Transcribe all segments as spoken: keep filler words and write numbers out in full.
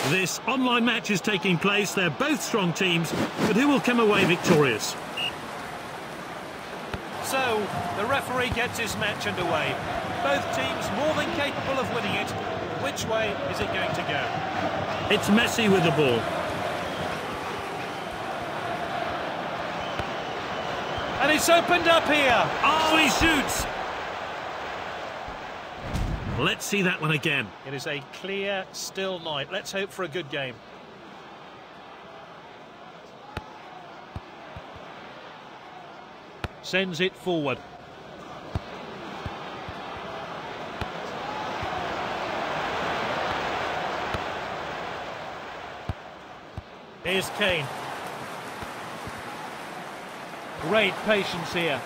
This online match is taking place. They're both strong teams, but who will come away victorious? So, the referee gets his match underway. Both teams more than capable of winning it. Which way is it going to go? It's Messi with the ball. And it's opened up here. Oh, he shoots! Let's see that one again. It is a clear, still night. Let's hope for a good game. Sends it forward. Here's Kane. Great patience here.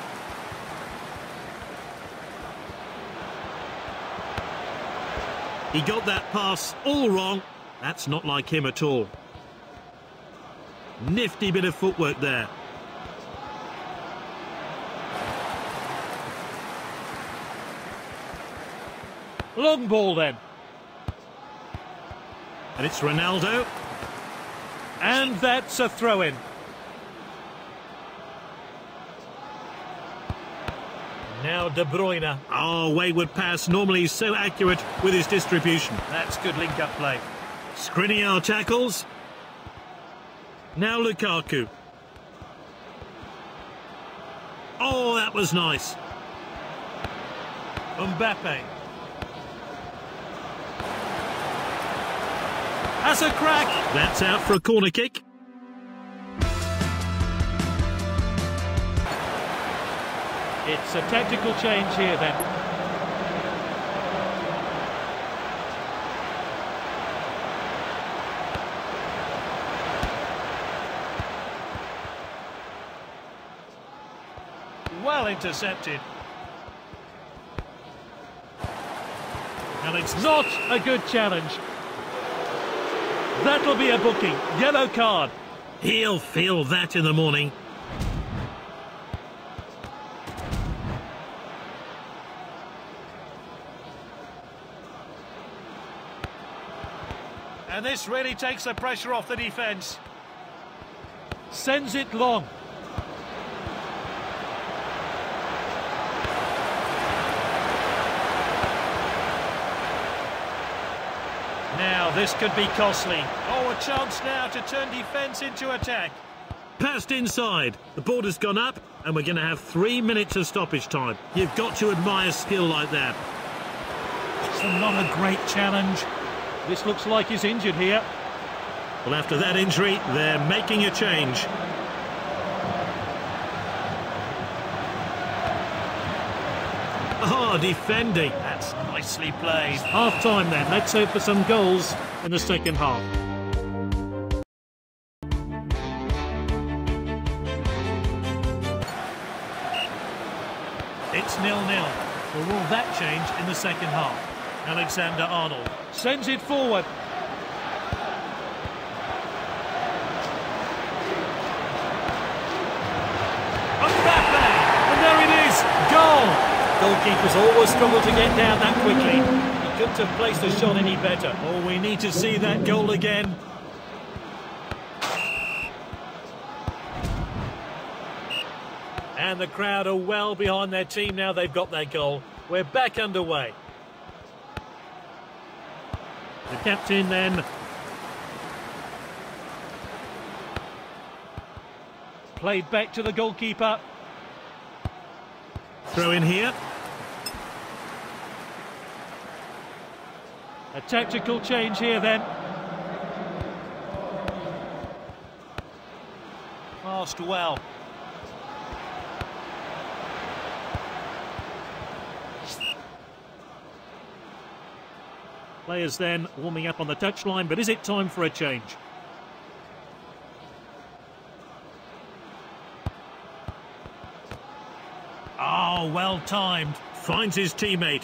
He got that pass all wrong. That's not like him at all. Nifty bit of footwork there. Long ball then. And it's Ronaldo. And that's a throw-in. Now De Bruyne. Oh, wayward pass. Normally he's so accurate with his distribution. That's good link-up play. Skriniar tackles. Now Lukaku. Oh, that was nice. Mbappe. Has a crack. That's out for a corner kick. It's a tactical change here then. Well intercepted. And it's not a good challenge. That'll be a booking. Yellow card. He'll feel that in the morning. And this really takes the pressure off the defence. Sends it long. Now this could be costly. Oh, a chance now to turn defence into attack. Passed inside. The board has gone up and we're going to have three minutes of stoppage time. You've got to admire skill like that. It's not a great challenge. This looks like he's injured here. Well, after that injury, they're making a change. Oh, defending. That's nicely played. Half time then. Let's hope for some goals in the second half. It's nil nil. Will rule that change in the second half? Alexander-Arnold sends it forward. Mbappe! And there it is! Goal! Goalkeepers always struggle to get down that quickly. He couldn't have placed a shot any better. Oh, we need to see that goal again. And the crowd are well behind their team now they've got their goal. We're back underway. The captain then. Played back to the goalkeeper. Throw in here. A tactical change here then. Passed well. Players then warming up on the touchline, but is it time for a change? Oh, well timed. Finds his teammate.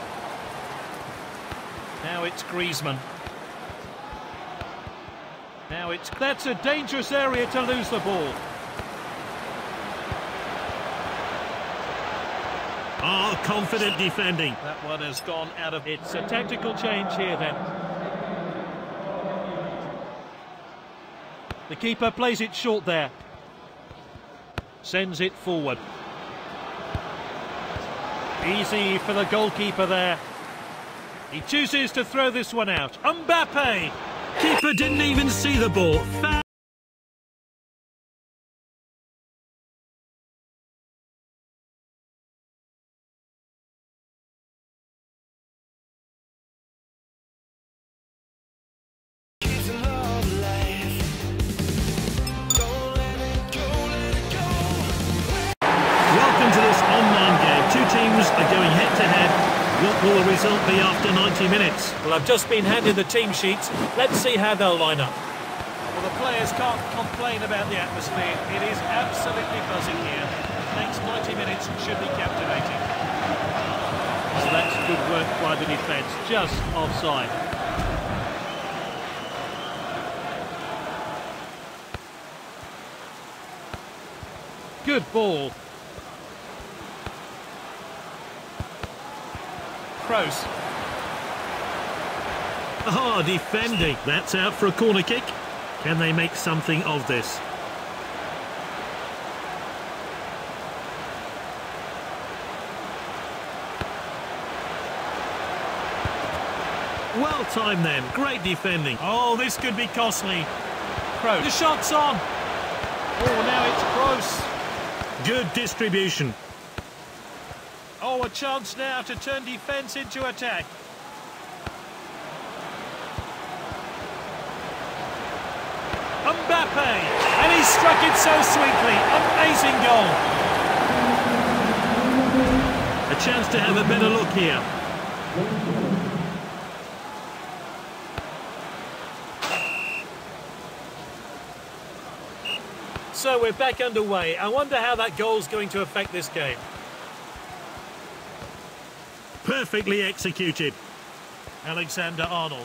Now it's Griezmann. Now it's... That's a dangerous area to lose the ball. Oh, confident defending. That one has gone out of... It's a tactical change here then. The keeper plays it short there. Sends it forward. Easy for the goalkeeper there. He chooses to throw this one out. Mbappe! Keeper didn't even see the ball. Foul. Welcome to this online game. Two teams are going head-to-head. What will the result be after ninety minutes? Well, I've just been handed the team sheets. Let's see how they'll line up. Well, the players can't complain about the atmosphere. It is absolutely buzzing here. Next ninety minutes should be captivating. So that's good work by the defence, just offside. Good ball. Kroos. Ah, defending. That's out for a corner kick. Can they make something of this? Well timed then. Great defending. Oh, this could be costly. Kroos. The shot's on. Oh, now it's Kroos. Good distribution. Oh, a chance now to turn defence into attack. Mbappe! And he struck it so sweetly. Amazing goal. A chance to have a better look here. So we're back underway. I wonder how that goal's going to affect this game. Perfectly executed. Alexander-Arnold.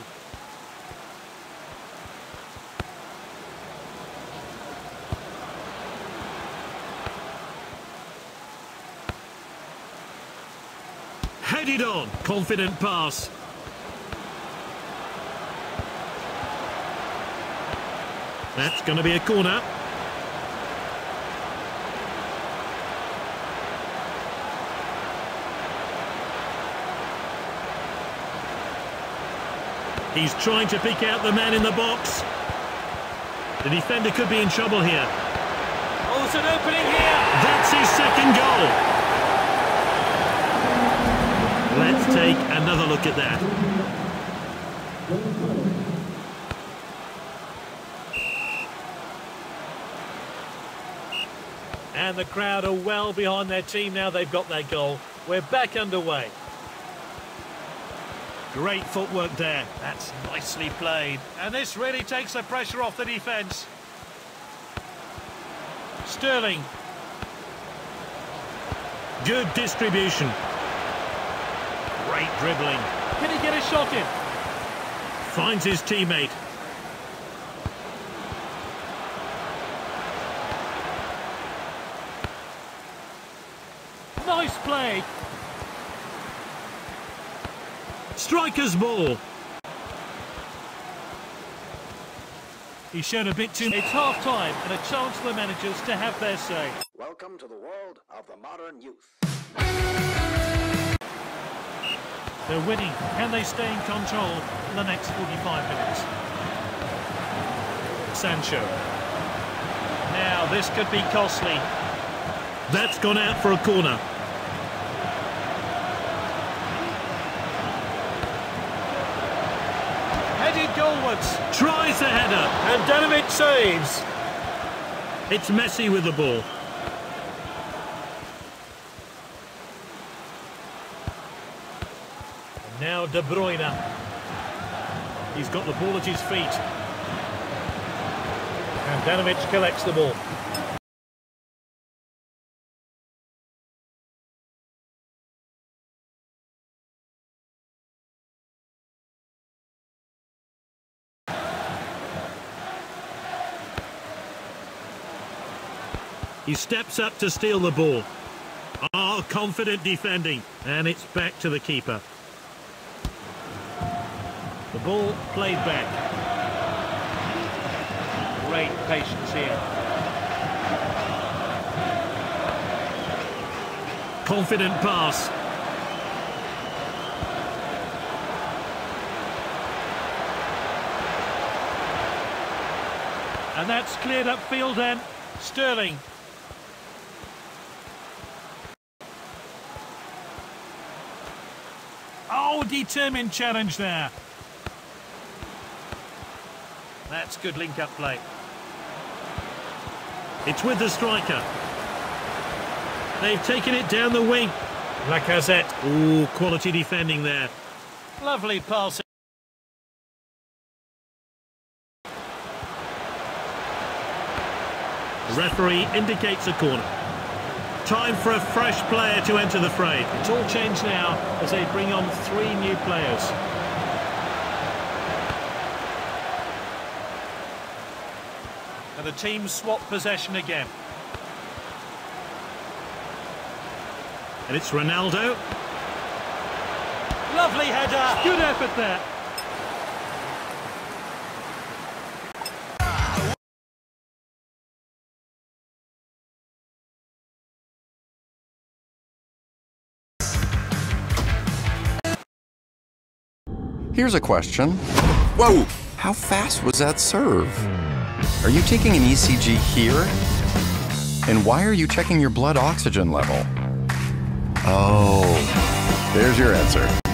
Headed on. Confident pass. That's going to be a corner. He's trying to pick out the man in the box. The defender could be in trouble here. Oh, there's an opening here. That's his second goal. Let's take another look at that. And the crowd are well behind their team now they've got their goal. We're back underway. Great footwork there. That's nicely played. And this really takes the pressure off the defence. Sterling. Good distribution. Great dribbling. Can he get a shot in? Finds his teammate. Nice play. Striker's ball. He showed a bit too... It's half-time and a chance for the managers to have their say. Welcome to the world of the modern youth. They're winning. Can they stay in control for the next forty-five minutes? Sancho. Now, this could be costly. That's gone out for a corner. Headed goalwards. Tries the header. And Danovic saves. It's Messi with the ball. And now De Bruyne. He's got the ball at his feet. And Danovic collects the ball. He steps up to steal the ball. Oh, confident defending. And it's back to the keeper. The ball played back. great patience here. Confident pass. And that's cleared up field then. Sterling. Oh, determined challenge there. That's good link-up play. It's with the striker. They've taken it down the wing. Lacazette. Ooh, quality defending there. Lovely pass. The referee indicates a corner. Time for a fresh player to enter the fray. It's all changed now as they bring on three new players. And the team swap possession again. And it's Ronaldo. Lovely header. Good effort there. Here's a question. Whoa! How fast was that serve? Are you taking an E C G here? And why are you checking your blood oxygen level? Oh, there's your answer.